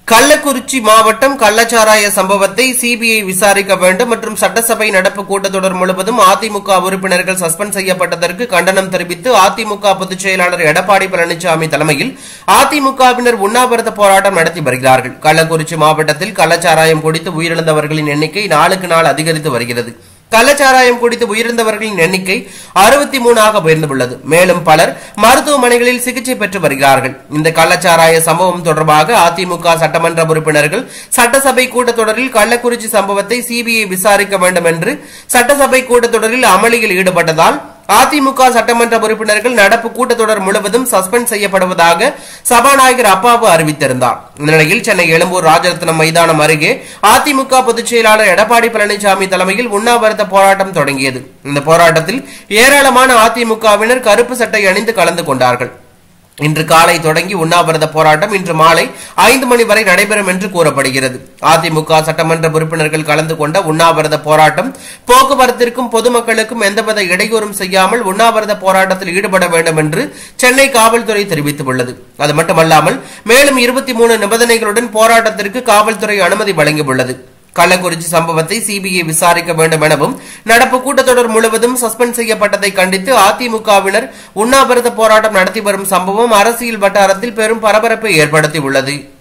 கள்ளக்குறிச்சி மாவட்டம் கள்ளச்சாராய சம்பவத்தை சிபிஐ விசாரிக்க வேண்டும் மற்றும் சட்டசபை நடப்பு கூட்டத்தொடர் முழுவதும் அதிமுக உறுப்பினர்கள் சஸ்பெண்ட் செய்யப்பட்டதற்கு கண்டனம் தெரிவித்து அதிமுக பொதுச் செயலாளர் எடப்பாடி பழனிசாமி தலைமையில் அதிமுகவினர் உண்ணாவிரத போராட்டம் நடத்தி வருகிறார்கள். கள்ளக்குறிச்சி மாவட்டத்தில் கள்ளச்சாராயம் குடித்து உயிரிழந்தவர்களின் எண்ணிக்கை நாளுக்கு நாள் அதிகரித்து வருகிறது. கள்ளச்சாராயம் குடித்து உயிரிழந்தவர்களின் எண்ணிக்கை 63 உயர்ந்துள்ளது. மேலும் பலர் மருத்துவமனைகளில் சிகிச்சை பெற்று வருகிறார்கள். இந்த கள்ளச்சாராய சம்பவம் தொடர்பாக அதிமுக சட்டமன்ற உறுப்பினர்கள் சட்டசபை கூட்டத்தொடரில் கள்ளக்குறிச்சி சம்பவத்தை சிபிஐ விசாரிக்க வேண்டும் என்று சட்டசபை கூட்டத்தொடரில் அமளியில் ஈடுபட்டதால் அதிமுக சட்டமன்ற உறுப்பினர்கள் நடப்பு கூட்டத்தொடர் முழுவதும் சஸ்பெண்ட் செய்யப்படுவதாக சபாநாயகர் அப்பாவு அறிவித்திருந்தார். இந்த நிலையில் சென்னை எழும்பூர் ராஜரத்னம் மைதானம் அருகே அதிமுக பொதுச் செயலாளர் எடப்பாடி பழனிசாமி தலைமையில் உண்ணாவிரத போராட்டம் தொடங்கியது. இந்த போராட்டத்தில் ஏராளமான அதிமுகவினர் கருப்பு சட்டை அணிந்து கலந்து கொண்டார்கள். இன்று காலை தொடங்கி உண்ணாவிரத போராட்டம் இன்று மாலை 5 மணி வரை நடைபெறும் என்று கூறப்படுகிறது. அதிமுக சட்டமன்ற உறுப்பினர்கள் கலந்து கொண்ட உண்ணாவிரத போராட்டம் போக்குவரத்திற்கும் பொதுமக்களுக்கும் எந்தவித இடையூறும் செய்யாமல் உண்ணாவிரத போராட்டத்தில் ஈடுபட வேண்டும் என்று சென்னை காவல்துறை தெரிவித்துள்ளது. அது மட்டுமல்லாமல் மேலும் 23 நிபந்தனைகளுடன் போராட்டத்திற்கு காவல்துறை அனுமதி வழங்கியுள்ளது. கள்ளக்குறிச்சி சம்பவத்தை சிபிஐ விசாரிக்க வேண்டும் எனவும் நடப்பு கூட்டத்தொடர் முழுவதும் சஸ்பெண்ட் செய்யப்பட்டதை கண்டித்து அதிமுகவினர் உண்ணாவிரத போராட்டம் நடத்தி வரும் சம்பவம் அரசியல் வட்டாரத்தில் பெரும் பரபரப்பை ஏற்படுத்தியுள்ளது.